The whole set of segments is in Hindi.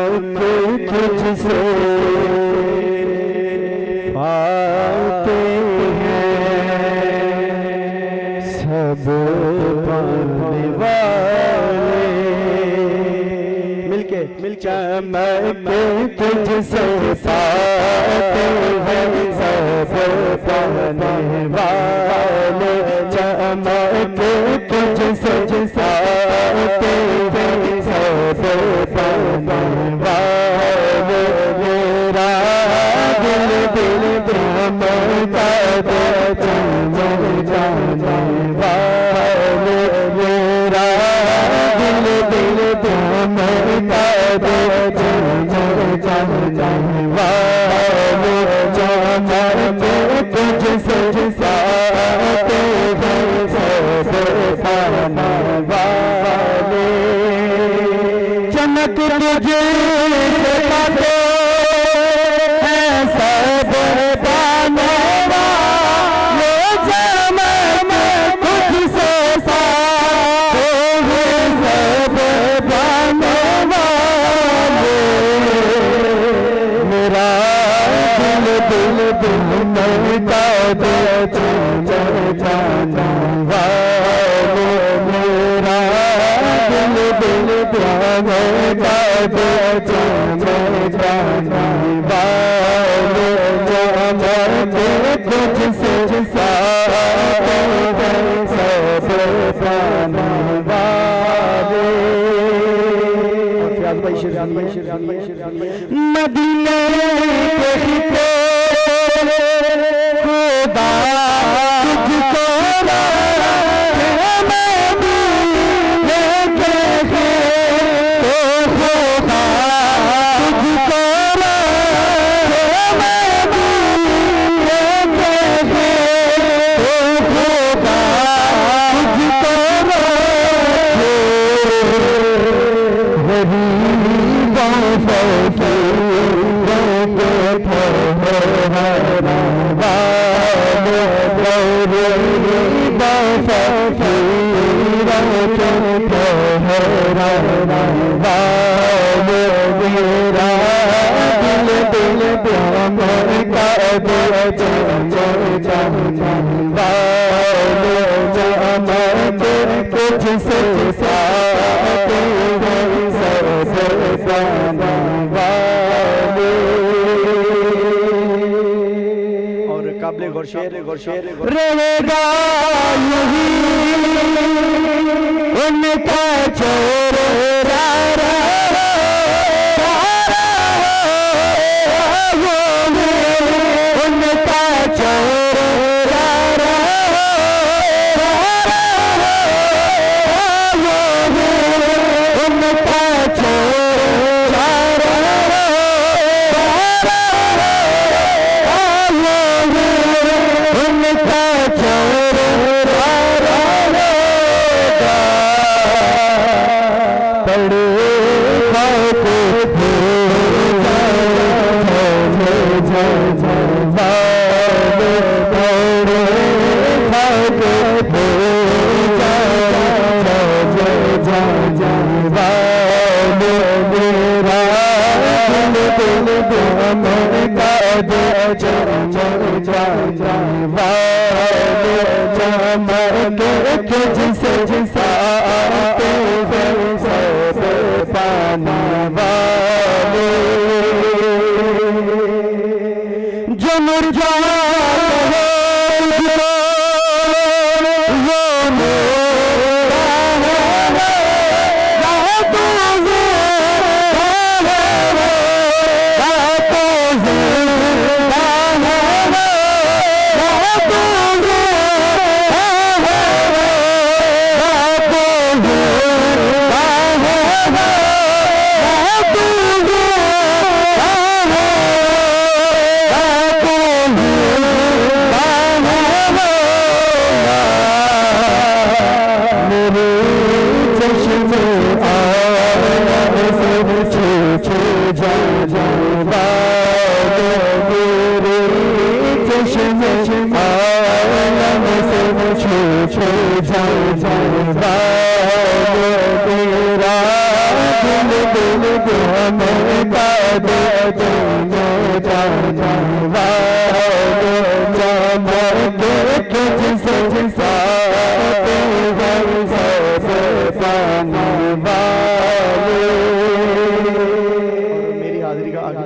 तुझसे पाते हैं सब पाने वाले मिलके चमक तुझसे पाते हैं सब पाने वाले चमक तुझसे पाते हैं सब पाने वाले मेरा दिल दिल चमकता दे चमक जाने वाले मेरा दिल दिल चमकता दे चमक जाने वाले चमक तुझसे पाते हैं सब पाने वाले चमक तुझे पाते हैं सब पाने वाले चमक तुझसे पाते हैं सब पाने वाले मेरा दिल दिल दिल मरता दे चमक जाने वाले मेरा दिल दिल मरता दे चमक जाने वाले चमक तुझसे पाते हैं सब पाने वाले मदीने के खिते खुदा तुझको मदीने के खिते खुदा तुझको मदीने के खिते खुदा तुझको रहेगा यही उनका चोर उनका चोर उनका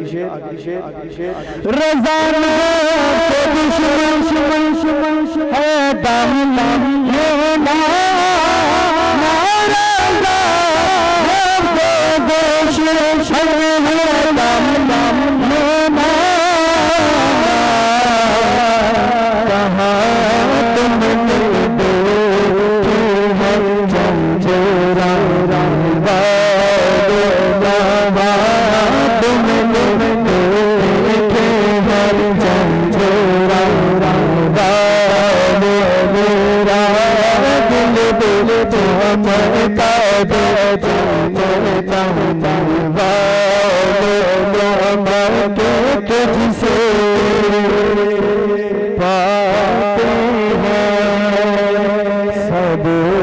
रज़ा के दुश्मन है दामन ये नाराज़ा दुश्मन है दामन ये कहाँ तुमने देखी है जंजीरा तुझसे पाते हैं सब